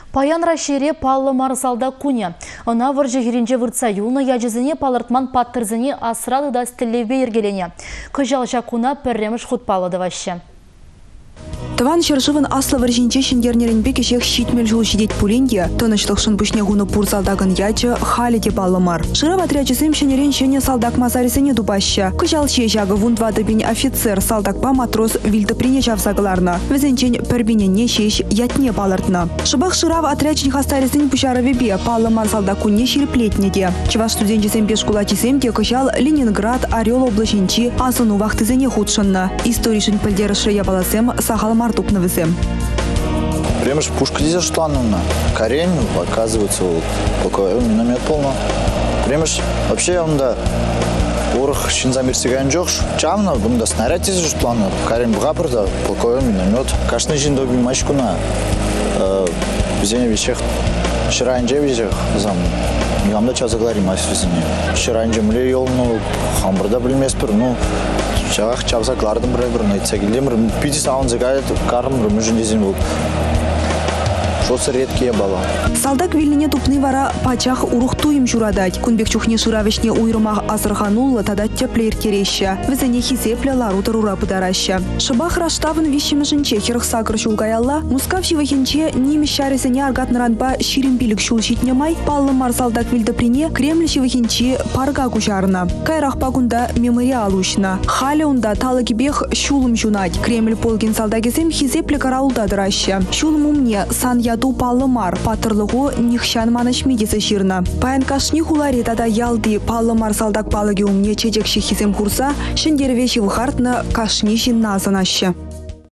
Паян рашире паллы марсалда куне. Она варжы херенже выртса юлны яжызыне палыртман паттырзыне асрады да стіллебе ергелене. Күжал жакуна пірреміш хутпалыды ваще. Таван шыршывын аслы варжинче шендернеренбе кешек щитмел жул шидет пуленде, тонышлықшын пүшнегуны пур салдагын ячы халеде балымар. Шырав отрячысым шенерен шене салдак мазарисене дубаща. Күжал шежагы вундвады бен офицер салдакпа матрос вилді прине жавсагларна. Візенчен пірбенене шеш ятне балыртна. Шыбақ шырав отрячын хастарисен пүшарывебе балымар салдакуне шерплетнеде. Чываш студенчесем пешкулачисем те күжал Ленинград, Орел облачинчи асыну вақтызене худшынна. Историшын пілдеріші ябаласем сахалмар тупнывызем. Прямо же пушка здесь штануна. Корень, оказывается, вот, пока миномет полно. Прямо же вообще он да урах шинзамирсиган жош. Чамна, бунда снаряд здесь штануна. Корень бгапрда, пока миномет. Кашны жиндоби мачкуна. Bizene bir şey şırayınca bir şey zam. Yamda çazıkları masifizine. Şırayınca mülü yolunu hamburda bilmez bir. Çağaq çavsaklardım bir neytsegildim. Piti sağınca gayet karım müjindezin bu. Шосы редкие бала. Салдак вильнине тупны вара пачах урухтуем журадать. Кунбек чухне шыравешне уйрымах асырханулла тада теплер тереща. Везене хизепле ларута рура подараща. Шыбах раштавын вещемежинче хирых сакр шулгаялла. Мускавши вахинче нимещаресене аргатнаранба ширимпилик шулшитне май. Паллымар салдак вильда прине кремльши вахинче парга кушарна. Кайрах пагунда мемориал ушна. Хале унда талагибех шулым жунать. Кремль полгин салдагесем хизепле караулда дараща. Шулым умне сан яду паллымар, патырлығу нихшан манашмедесі жирна. Паян кашни хулари тада ялды паллымар салдак палыге умне чечекші хизем курса, шындервеші вғартны кашни жинна азанашы.